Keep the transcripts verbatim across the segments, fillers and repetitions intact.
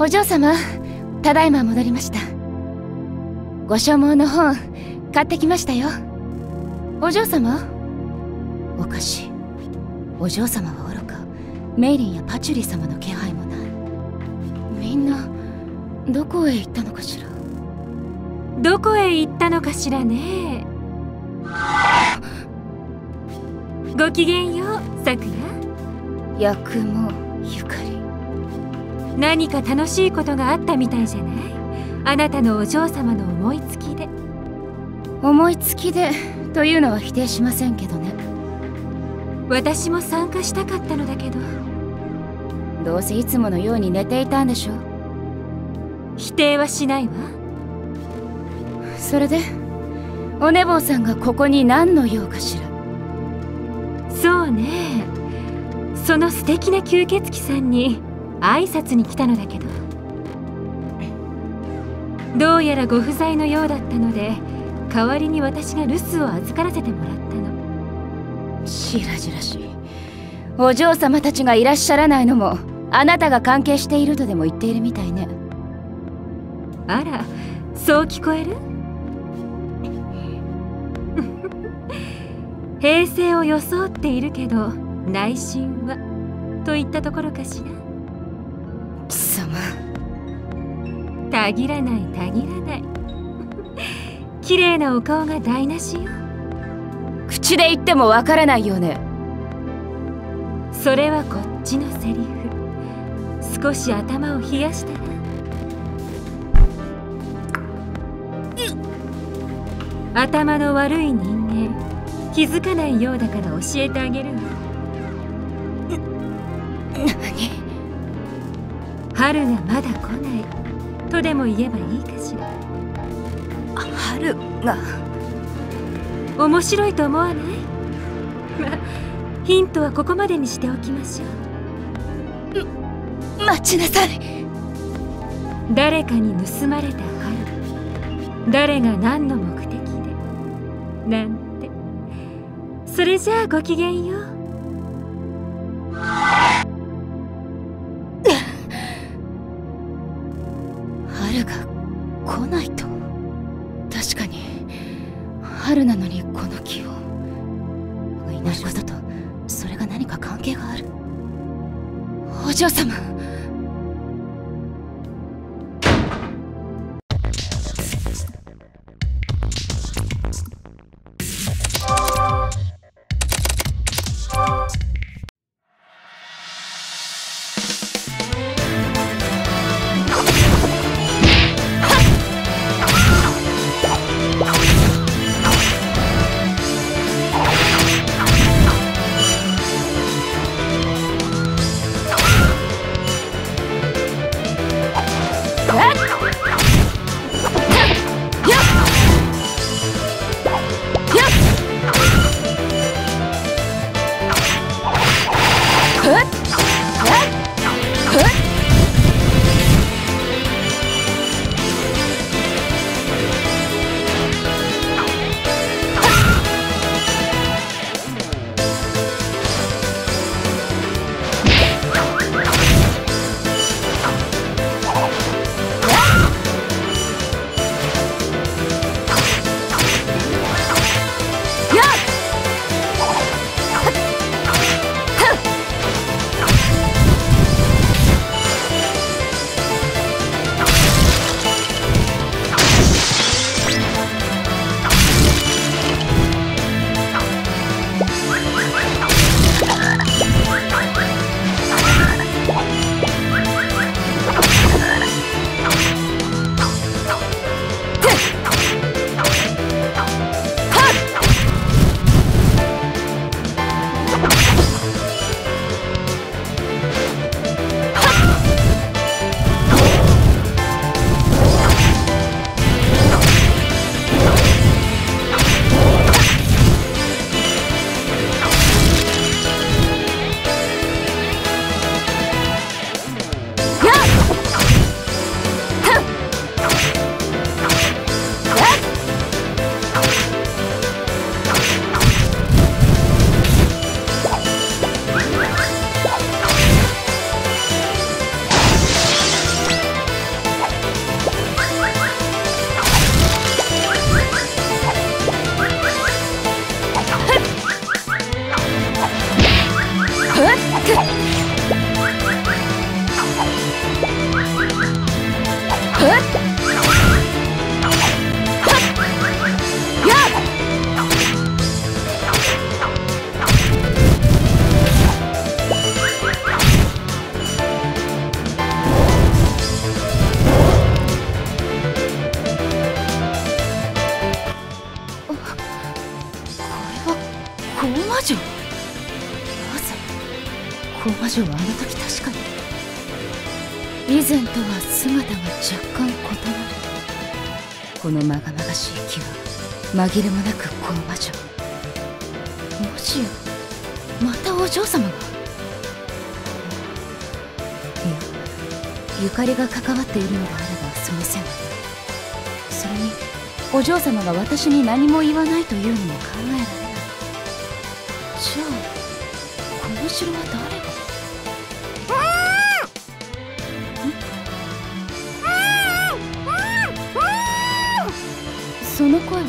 お嬢様、ただいま戻りました。ご所望の本買ってきましたよ。お嬢様？おかしい。お嬢様はおろか、メイリンやパチュリー様の気配もない。みんなどこへ行ったのかしら。 どこへ行ったのかしらね。ごきげんよう、さくら。 八雲ゆかり。 何か楽しいことがあったみたいじゃない。あなたのお嬢様の思いつきで。 思いつきでというのは否定しませんけどね。 私も参加したかったのだけど。 どうせいつものように寝ていたんでしょ。 否定はしないわ。 それでお寝坊さんがここに何の用かしら。 そうね、その素敵な吸血鬼さんに挨拶に来たのだけど、どうやらご不在のようだったので、代わりに私が留守を預からせてもらったの。 しらじらしい。お嬢様たちがいらっしゃらないのもあなたが関係しているとでも言っているみたいね。 あら、そう聞こえる？平静を装っているけど内心はといったところかしら。 貴様、 たぎらないたぎらない。綺麗なお顔が台無しよ。 口で言ってもわからないよね。 それはこっちのセリフ。少し頭を冷やしたら。頭の悪い人間、気づかないようだから教えてあげるわ。 何？ 春がまだ来ないとでも言えばいいかしら。 春が面白いと思わない？ま、ヒントはここまでにしておきましょう。待ちなさい。 誰かに盗まれた春、誰が何の目的でなんて。それじゃあごきげんよう。 春が来ないと。確かに春なのにこの気温がいないことと、それが何か関係がある。お嬢様、 高魔女。なぜ高魔女はあの時確かに以前とは姿が若干異なる。このまがまがしい気は紛れもなく高魔女。もしやまたお嬢様が。いや、ゆかりが関わっているのであればその線はない。それにお嬢様が私に何も言わないというのも考えられない。じゃあこの城は誰が。その声は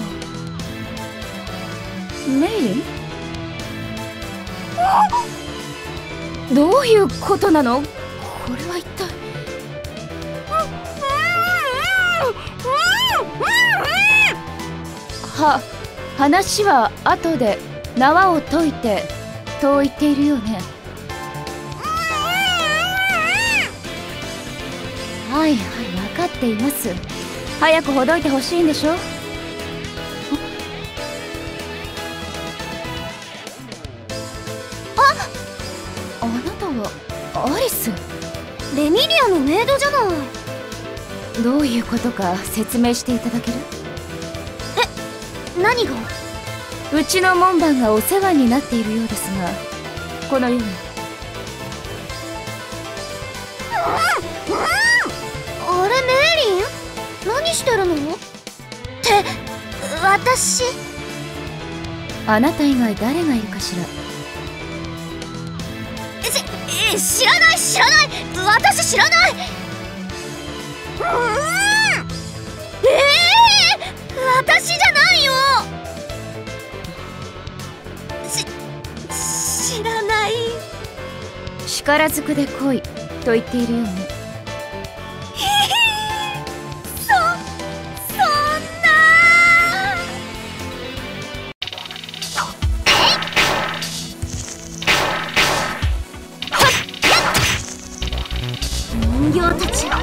メイリン。どういうことなのこれは一体。は話は後で縄を解いてと言っているよね。はいはい、分かっています。早くほどいてほしいんでしょ。あ、あなたはアリス。 レミリアのメイドじゃない。 どういうことか説明していただける？ え、何が？ うちの門番がお世話になっているようですが、このように。 あれ、メイリン？何してるの？って、私。 あなた以外誰がいるかしら。 し、え、知らない知らない、私知らない。うーん、ええー、私じゃないよ。し、知らない。 力ずくで来いと言っているようね。 そ、そんな。人形たち。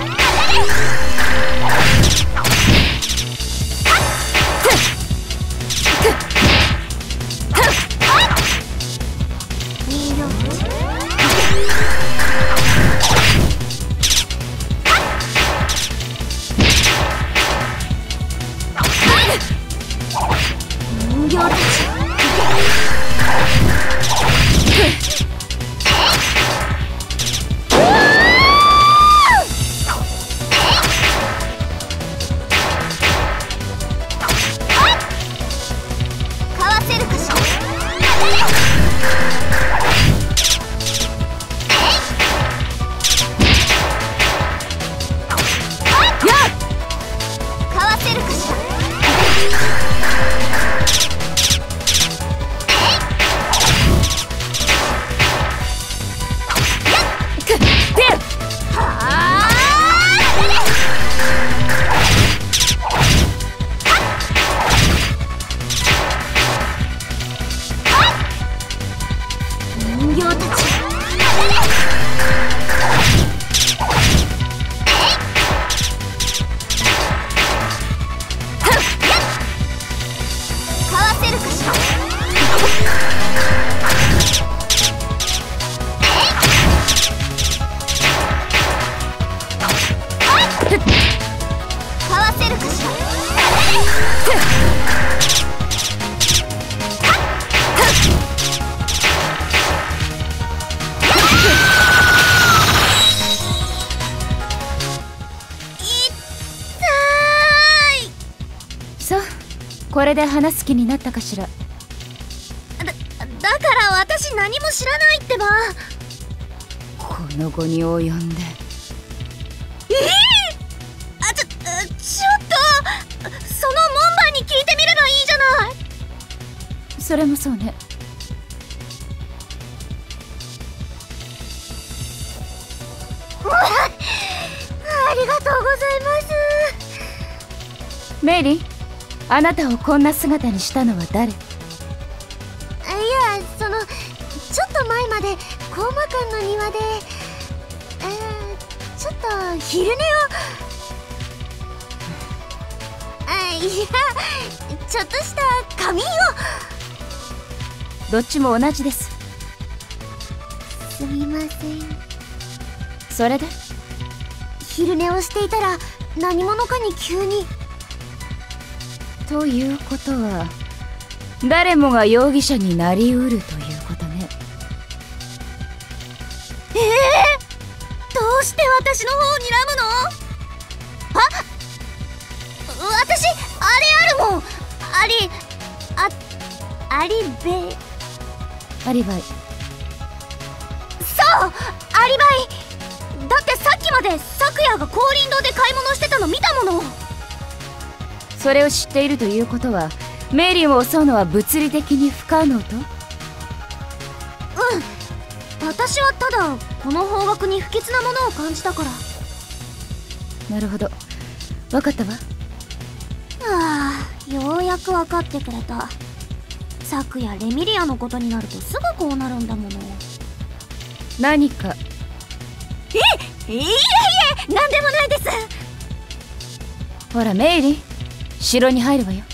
これで話す気になったかしら。 だ、だから私何も知らないってば。 この後に及んで。 ええー、あ、ちょ、ちょっとその門番に聞いてみればいいじゃない。 それもそうね。 ありがとうございます。 メイリー、あなたをこんな姿にしたのは誰？ いや、そのちょっと前までコウマ館の庭で、えー、ちょっと昼寝をあいやちょっとした仮眠を。 どっちも同じです。 すみません。 それで？ 昼寝をしていたら何者かに急に。 ということは誰もが容疑者になりうるということね。 ええー、どうして私の方を睨むの？あ、私あれあるもん。ありあアリベアリバイ。 そう、アリバイだって。さっきまで咲夜が高林堂で買い物してたの見たもの。 それを知っているということはメイリンを襲うのは物理的に不可能と？ うん、私はただこの方角に不吉なものを感じたから。 なるほど、分かったわ。 ああ、ようやく分かってくれた。昨夜レミリアのことになるとすぐこうなるんだもの。 何か？ え、いえいえ、なんでもないです。 ほらメイリン、城に入るわよ。